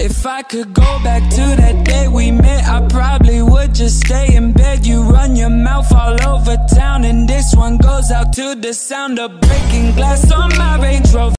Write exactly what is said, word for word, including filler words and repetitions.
If I could go back to that day we met, I probably would just stay in bed. You run your mouth all over town, and this one goes out to the sound of breaking glass on my Range Rover.